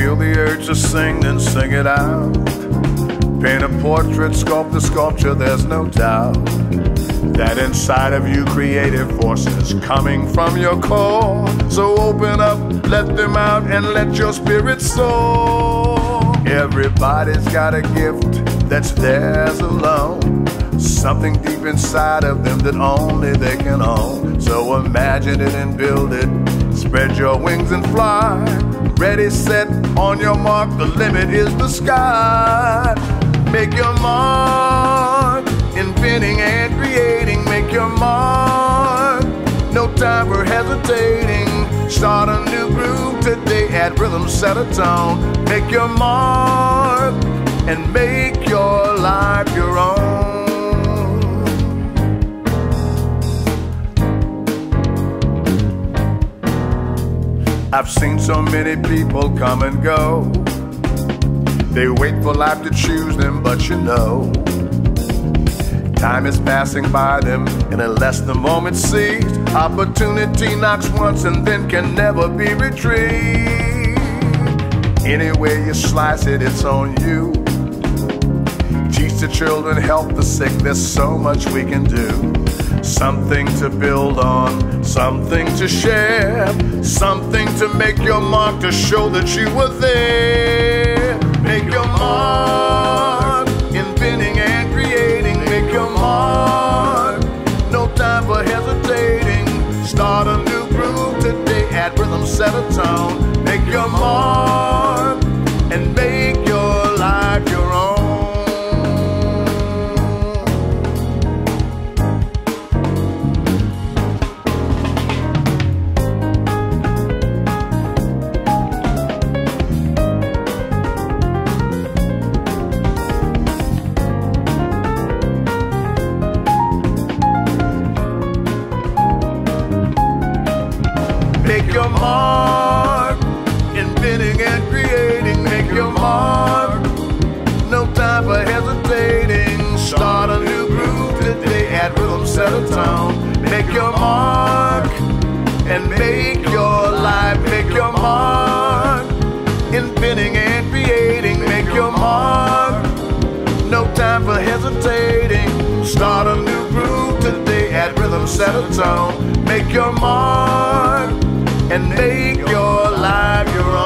feel the urge to sing, then sing it out. Paint a portrait, sculpt a sculpture, there's no doubt that inside of you creative forces coming from your core. So open up, let them out, and let your spirit soar. Everybody's got a gift that's theirs alone, something deep inside of them that only they can own. So imagine it and build it, spread your wings and fly. Ready, set, on your mark, the limit is the sky. Make your mark, inventing and creating. Make your mark, no time for hesitating. Start a new groove today, add rhythm, set a tone. Make your mark and make your life your own. I've seen so many people come and go. They wait for life to choose them, but you know, time is passing by them, and unless the moment seized, opportunity knocks once and then can never be retrieved. Any way you slice it, it's on you. Teach the children, help the sick, there's so much we can do. Something to build on, something to share, something to make your mark, to show that you were there. Make your mark, inventing and creating. Make your mark, no time for hesitating. Start a new groove today, add rhythm, set a tone. Make your mark and make your life your own. Make your mark, inventing and creating. Make your mark, no time for hesitating. Start a new groove today, add rhythm, set a tone. Make your mark and make your life. Make your mark, inventing and creating. Make your mark, no time for hesitating. Start a new groove today, add rhythm, set a tone. Make your mark and make your life your own.